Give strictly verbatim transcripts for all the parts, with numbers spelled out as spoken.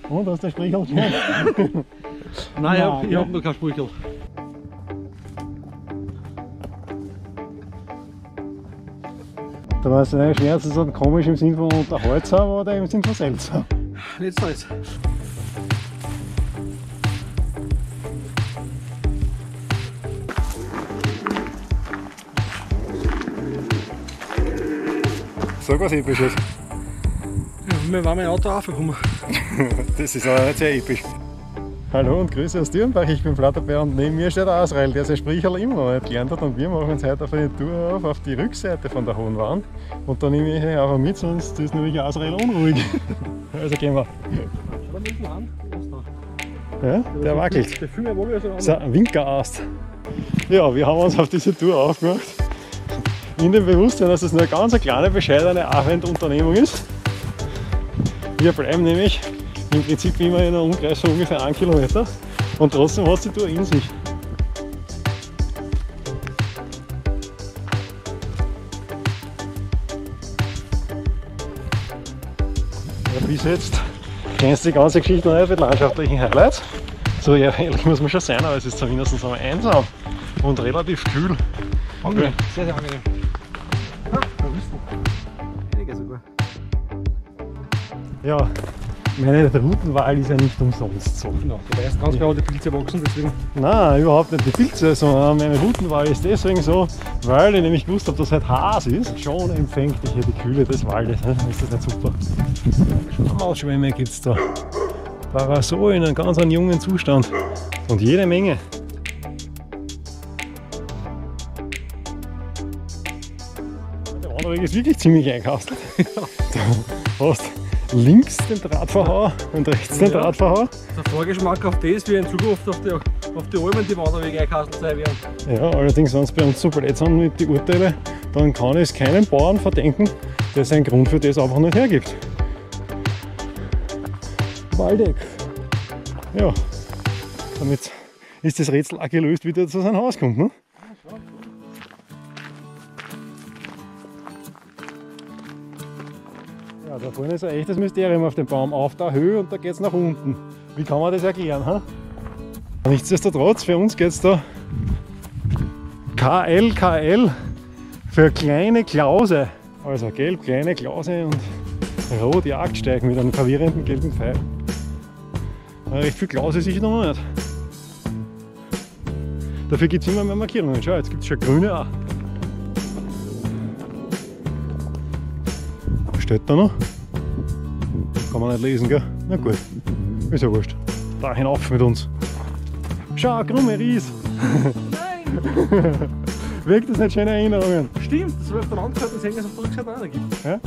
Und hast du ein Sprichel gelernt? Nein, ich habe hab noch kein Sprichel. Da war es ein Schmerz, so komisch im Sinn von unterhaltsam oder im Sinn von seltsam? Letzteres. Sag was Episches. Ja, wir waren mit dem Auto raufgekommen. Das ist aber nicht sehr episch. Hallo und Grüße aus Dürnbach, ich bin Flatterbär und neben mir steht der Asrael, der sein Sprichel immer noch nicht gelernt hat, und wir machen uns heute auf eine Tour auf, auf die Rückseite von der Hohen Wand, und da nehme ich euch einfach mit, sonst ist nämlich Asrael unruhig. Also gehen wir. Ja, der wackelt. Der Finger wohl so. So, ein Winkerast. Ja, wir haben uns auf diese Tour aufgemacht, in dem Bewusstsein, dass es nur eine ganz kleine, bescheidene Abendunternehmung ist. Wir bleiben nämlich im Prinzip immer in einem Umkreis von ungefähr einem Kilometer, und trotzdem hat die Tour in sich. Ja, bis jetzt kennst du die ganze Geschichte noch nicht mit landschaftlichen Highlights. So ja, ehrlich muss man schon sein, aber es ist zumindest einmal einsam und relativ kühl. Okay. Sehr, sehr angenehm. Ah, da bist du. Einige sogar. Ja, meine Routenwahl ist ja nicht umsonst so. Genau, da weißt ganz klar, die Pilze wachsen, deswegen. Nein, überhaupt nicht die Pilze, sondern meine Routenwahl ist deswegen so, weil ich nämlich gewusst habe, dass halt Has ist. Schon empfängt ich hier die Kühle des Waldes. Ne? Ist das nicht super? Mausschwämme gibt es da. Parasol in einem ganz jungen Zustand. Und jede Menge. Der Wanderweg ist wirklich ziemlich einkastelt. Du hast links den Drahtverhauer und rechts den Ja. Drahtverhauer. Der Vorgeschmack auf das, wie in Zukunft auf die, auf die Almen die Wanderwege eingekastelt sein werden. Ja, allerdings, wenn es bei uns so blöd sind mit den Urteilen, dann kann es keinem Bauern verdenken, der seinen Grund für das einfach nicht hergibt. Waldeck. Ja, damit ist das Rätsel auch gelöst, wie der zu seinem Haus kommt. Ne? Ja, da vorne ist ein echtes Mysterium auf dem Baum. Auf der Höhe und da geht es nach unten. Wie kann man das erklären? Ha? Nichtsdestotrotz, für uns geht es da K L K L für kleine Klause. Also gelb, kleine Klause und rot Jagdsteig mit einem verwirrenden gelben Pfeil. Recht viel Klause sicher noch nicht. Dafür gibt es immer mehr Markierungen. Schau, jetzt gibt es schon grüne auch. Was steht da noch? Kann man nicht lesen, gell? Na gut, ist ja wurscht. Da hinauf mit uns. Schau, krumme Ries! Nein! Wirkt das nicht schöne Erinnerungen? Stimmt, das wird auf der Landkarte sehen, dass es auf der Rückseite auch noch gibt. Ja?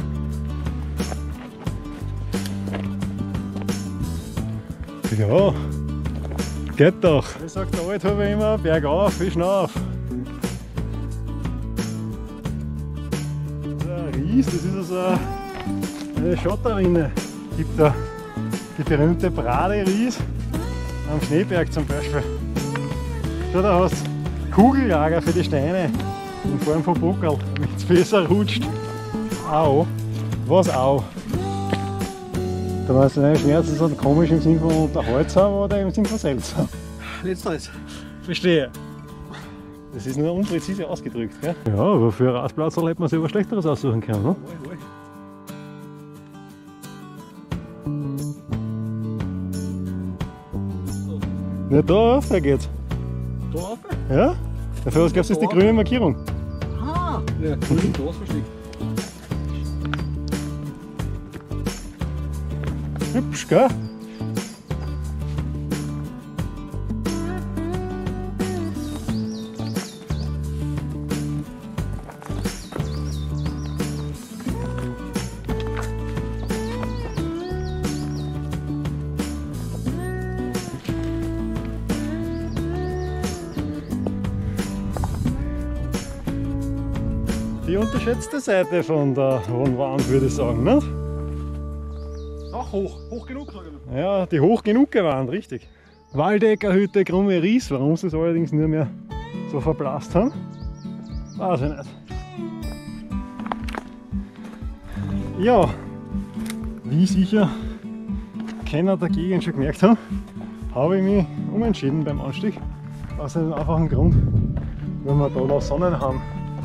Ja, geht doch. Wie sagt der Althuber immer, bergauf, wie schnauf. Der Ries, das ist also eine Schotterrinne. Es gibt da die berühmte Brade Ries am Schneeberg zum Beispiel. Schau, da hast du Kugellager für die Steine in Form von Buckel, damit es besser rutscht. Au, was au? Da war es ein Schmerz, so komisch im Sinn von unterhaltsam oder im Sinn von seltsam? Letzteres. Verstehe. Das ist nur unpräzise ausgedrückt, gell? Ja, aber für einen Rastplatz hätte man sich was Schlechteres aussuchen können, ne? Ja, da rauf geht's. Da rauf? Ja? Dafür was glaubst du, ist die grüne Markierung? Ah! Ja, grün, da verstehe. Hübsch, gell? Die unterschätzte Seite von der Hohen Wand, würde ich sagen, nicht? Ach, hoch, hoch genug, sage ich. Ja, die hoch genug gewarnt, richtig. Waldeckerhütte, krumme Ries, warum sie es allerdings nur mehr so verblasst haben, weiß ich nicht. Ja, wie sicher Kenner der Gegend schon gemerkt haben, habe ich mich umentschieden beim Anstieg. Aus einem einfachen Grund, weil wir da noch Sonnen haben.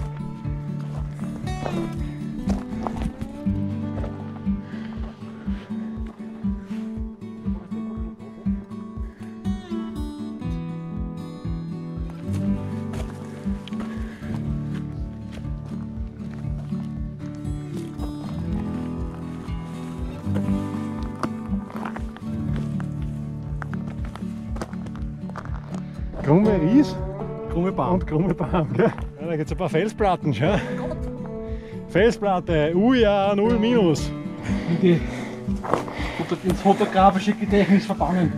Krumme Ries Krumme Baum. und krumme Baum, gell? Ja, da gibt es ein paar Felsplatten, schau. Felsplatte, U ja null minus. Die ins fotografische Gedächtnis verbannen.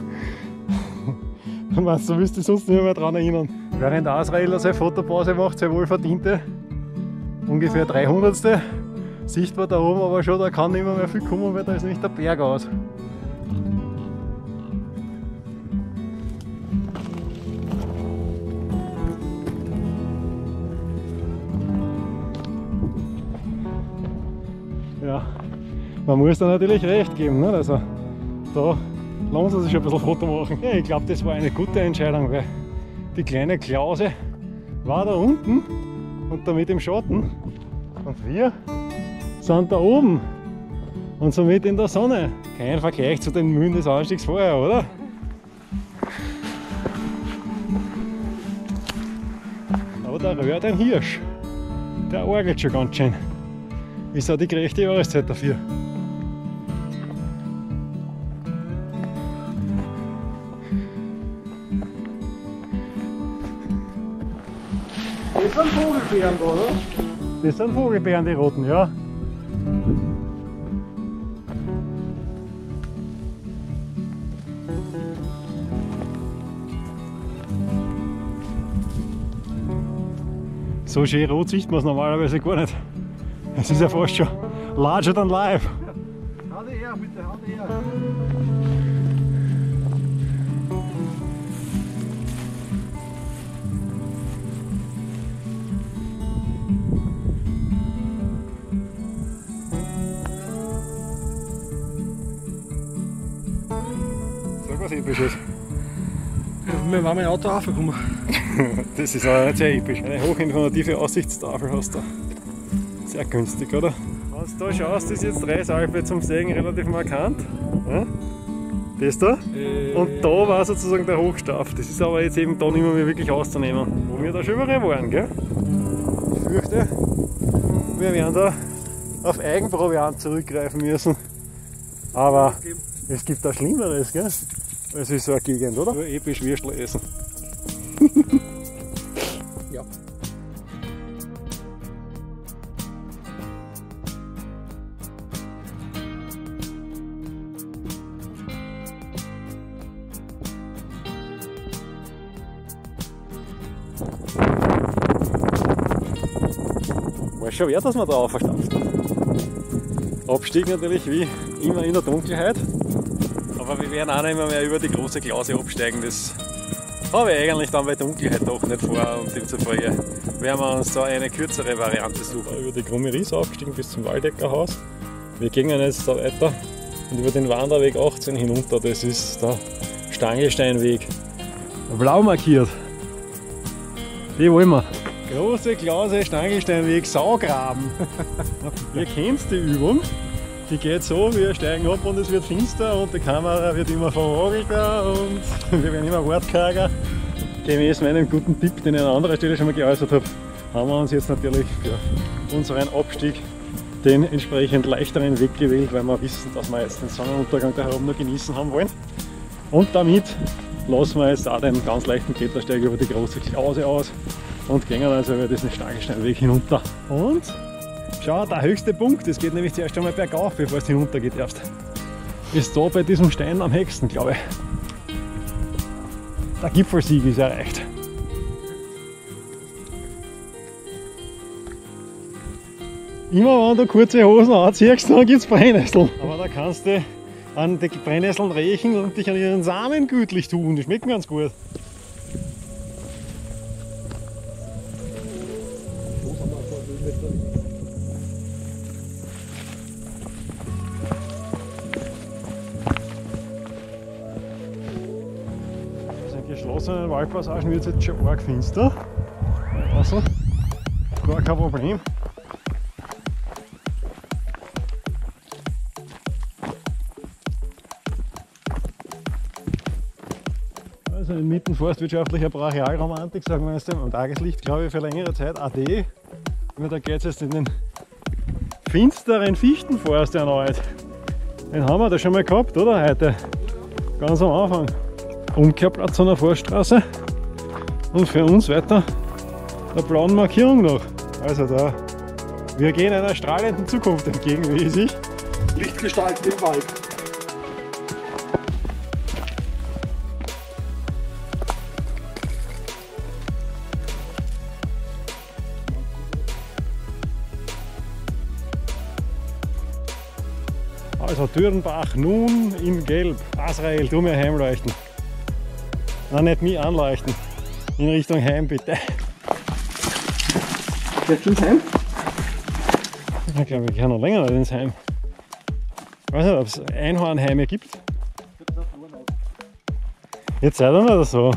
Du meinst, du wirst dich sonst nicht mehr daran erinnern. Während Asrael seine Fotopause macht, sehr wohlverdiente, ungefähr dreihundertste. Sichtbar da oben, aber schon, da kann nicht mehr, mehr viel kommen, weil da ist nämlich der Berg aus. Ja, man muss da natürlich recht geben, ne? Also da lohnt es sich schon ein bisschen Foto machen. Ja, ich glaube, das war eine gute Entscheidung, weil die kleine Klause war da unten und damit im Schatten und wir sind da oben und somit in der Sonne. Kein Vergleich zu den Mühen des Anstiegs vorher, oder? Aber da rührt ein Hirsch, der orgelt schon ganz schön. Ist auch die gerechte Jahreszeit dafür. Das sind Vogelbeeren da, oder? Das sind Vogelbeeren, die roten, ja. So schön rot sieht man es normalerweise gar nicht. Es ist ja fast schon larger than life. Hau die her, bitte, hau die her. Sag was Episches. Wir waren mit dem Auto raufgekommen. Das ist aber nicht sehr episch. Eine hochinformative Aussichtstafel hast du. Sehr günstig, oder? Wenn du da schaust, ist jetzt Dreisalpe zum Segen relativ markant. Ja? Das da. Äh. Und da war sozusagen der Hochstaff. Das ist aber jetzt eben da nicht mehr wirklich auszunehmen. Wo wir da schon überall waren, gell? Ich fürchte, wir werden da auf Eigenproviant zurückgreifen müssen. Aber es gibt auch Schlimmeres, gell? Es ist so eine Gegend, oder? Nur episch Würstel essen. Ja. War schon wert, dass man da aufgestapft hat. Abstieg natürlich wie immer in der Dunkelheit. Aber wir werden auch nicht mehr über die große Klause absteigen. Das habe ich eigentlich dann bei Dunkelheit doch nicht vor. Und demzufolge werden wir uns da eine kürzere Variante suchen. Über die Krumme Ries aufgestiegen bis zum Waldeckerhaus. Wir gehen jetzt da weiter und über den Wanderweg achtzehn hinunter. Das ist der Stangelsteinweg. Blau markiert. Die wollen wir. Große Klause, Stangelsteinweg, Saugraben. Ihr kennt die Übung. Die geht so, wir steigen ab und es wird finster und die Kamera wird immer verhagelter und wir werden immer wortkarger. Gemäß meinem guten Tipp, den ich an anderer Stelle schon mal geäußert habe, haben wir uns jetzt natürlich für unseren Abstieg den entsprechend leichteren Weg gewählt, weil wir wissen, dass wir jetzt den Sonnenuntergang da oben noch genießen haben wollen. Und damit lassen wir jetzt auch den ganz leichten Klettersteig über die große Klause aus und gehen also über diesen Stangelsteinweg hinunter. Und schau, der höchste Punkt, es geht nämlich zuerst einmal bergauf, bevor es hinunter geht erst. Ist da bei diesem Stein am höchsten, glaube ich. Der Gipfelsieg ist erreicht. Immer wenn du kurze Hosen anziehst, dann gibt es Brennnesseln. Aber da kannst du an die Brennnesseln riechen und dich an ihren Samen gütlich tun, die schmecken ganz gut. verschlossenen Waldpassagen wird es jetzt schon arg finster. Also, gar kein Problem. Also inmitten forstwirtschaftlicher Brachialromantik, sagen wir jetzt, am Tageslicht, glaube ich, für längere Zeit A D. Da geht es jetzt in den finsteren Fichtenforst erneut. Den haben wir da schon mal gehabt, oder? Heute. Ganz am Anfang. Umkehrplatz an der Forststraße. Und für uns weiter der blauen Markierung noch. Also da, wir gehen einer strahlenden Zukunft entgegen, wie ich sich. Lichtgestalten im Wald. Also Dürrenbach nun in Gelb. Azrael, du mir heimleuchten. Nein, nicht mich anleuchten. In Richtung Heim, bitte. Geht schon ins Heim? Ich glaube, ich kann noch länger nicht ins Heim. Ich weiß nicht, ob es Einhornheime gibt. Jetzt seid ihr nicht so.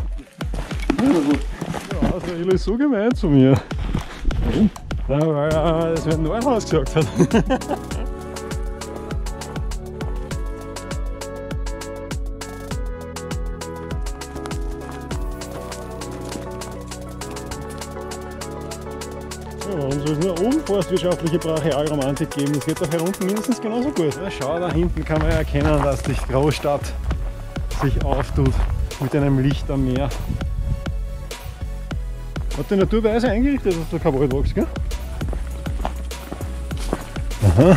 Ja, Azrael ist so gemein zu mir. Warum? Ja, weil er das mit dem Neuhaus gesagt hat. Ja, und soll es nur oben forstwirtschaftliche Brachialromantik geben, das wird doch hier unten mindestens genauso gut. Ja, schau, da hinten kann man ja erkennen, dass die Großstadt sich auftut mit einem Licht am Meer. Hat die Naturweise eingerichtet, dass da kein Wald wächst, gell? Aha.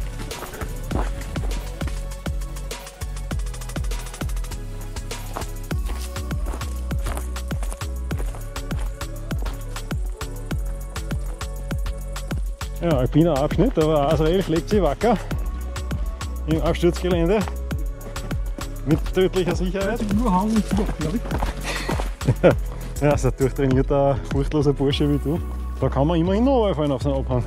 Ja, alpiner Abschnitt, aber Azrael schlägt sich wacker im Absturzgelände mit tödlicher Sicherheit. Nur Hang und Zug, glaube ich. Ja, so ein durchtrainierter, furchtloser Bursche wie du. Da kann man immerhin noch runterfallen auf so einen Abhang.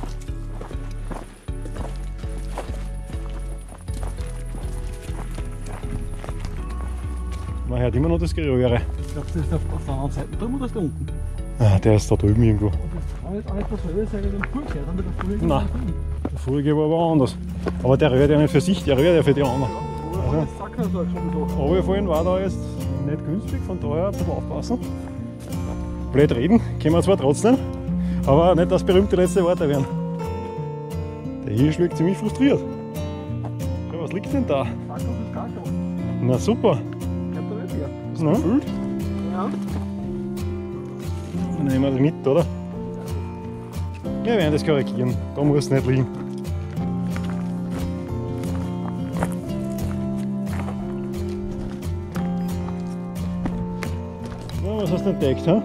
Man hört immer noch das Geröhre. Ich glaube, das ist auf der anderen Seite drüben oder ist der unten? Ah, der ist da drüben irgendwo. Das kann jetzt auch nicht dasselbe sein wie beim Vorkehr, dann wird der Vorkehr Nein. Der vorige war aber anders. Aber der rührt ja nicht für sich, der rührt ja für die anderen. Also, das sagt man so schon so. Runterfallen war da jetzt nicht günstig, von daher ein bisschen aufpassen. Blöd reden, können wir zwar trotzdem, aber nicht das berühmte letzte Wort werden. Der Hirsch wirkt ziemlich frustriert. Schau, was liegt denn da? Sag doch, das Kakao. Na super. Kennt ihr nicht mehr? Ist noch gefüllt? Ja. Dann nehmen wir das mit, oder? Wir werden das korrigieren, da muss es nicht liegen. Ja, was hast du entdeckt, ha?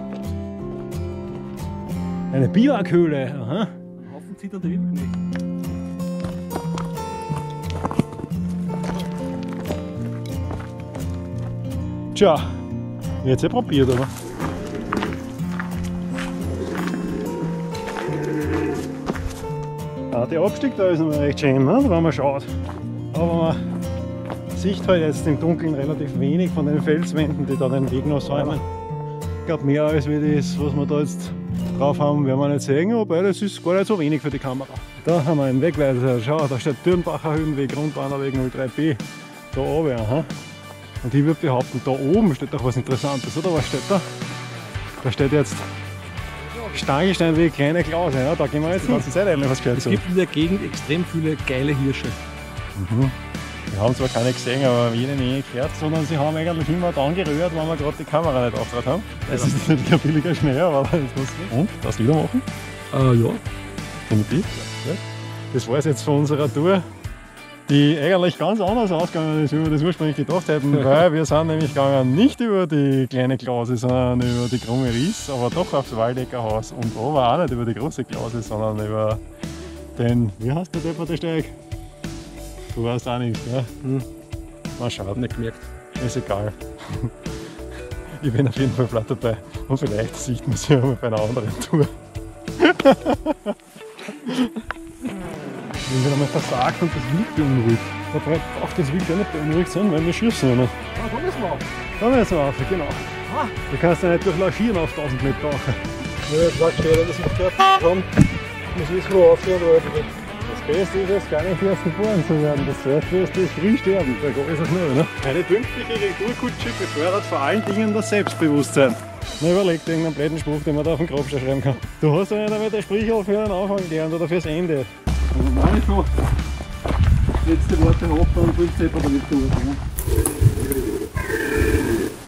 Eine Biwakhöhle, aha. Ein Haufen zitternde Wildknecht. Tja, jetzt ja probiert, aber. Ah, der Abstieg da ist noch recht schön, ne? Wenn man schaut. Aber man sieht halt jetzt im Dunkeln relativ wenig von den Felswänden, die da den Weg noch säumen. Ich glaube, mehr als wie das, was wir da jetzt drauf haben, werden wir nicht sehen, aber das ist gar nicht so wenig für die Kamera. Da haben wir einen Wegweiser. Schau, da steht Dürnbacher Höhenweg, Rundwanderweg null drei B. Da oben, aha. Und ich würde behaupten, da oben steht doch was Interessantes, oder? Was steht da? Da steht jetzt Stangensteinweg, kleine Klause, ja, da gehen wir jetzt die ganze Zeit eigentlich was gehört. Es gibt in der Gegend extrem viele geile Hirsche. Mhm. Wir haben zwar keine gesehen, aber jede Menge gehört, sondern sie haben eigentlich immer dann gerührt, wenn wir gerade die Kamera nicht aufgehört haben. Das Ja. ist natürlich ein billiger Schnee, aber das ist lustig. Und? Das wieder machen? Äh, ja. Definitiv. Ja. Das war es jetzt von unserer Tour, die eigentlich ganz anders ausgegangen ist, wie wir das ursprünglich gedacht hätten, weil wir sind nämlich gegangen nicht über die kleine Klause, sondern über die krumme Ries, aber doch aufs Waldeckerhaus und aber auch nicht über die große Klause, sondern über den, wie heißt der depperte Steig? Du weißt auch nicht, ja? Hm. Mal schauen, Nicht gemerkt. ist egal. Ich bin auf jeden Fall platt dabei und vielleicht sieht man sich ja mal bei einer anderen Tour. Wenn wir einmal versagt und das Wild beunruhigt. Da braucht das Wild ja nicht beunruhigt sein, weil wir schießen nicht. Ah, da müssen wir auf. Da müssen wir rauf, genau. Ah. Du kannst ja nicht durchlauschieren auf tausend Meter tauchen. Ja, das war schwer, dass ich gehört habe. Muss ich so aufhören, oder? Das Beste ist jetzt gar nicht erst geboren zu werden. Das Zweitbeste ist früh sterben. Da geht es auch nur, ne? Eine pünktliche Retourkutsche befördert vor allen Dingen das Selbstbewusstsein. Na, überleg dir irgendeinen blöden Spruch, den man da auf dem Grabstein schreiben kann. Du hast ja nicht einmal das Sprichwort für den Anfang gelernt oder fürs Ende. Also meine schon. Letzte Worte ab, dann bringt es aber nicht durch. Ne?